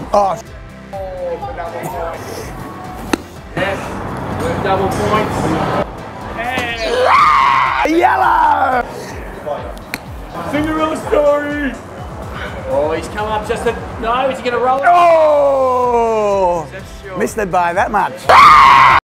Oh, for double points. Yes, with double points. And yellow! Cinderella story. Oh, he's come up just a... No, is he going to roll it? Oh! Just short. Missed it by that much.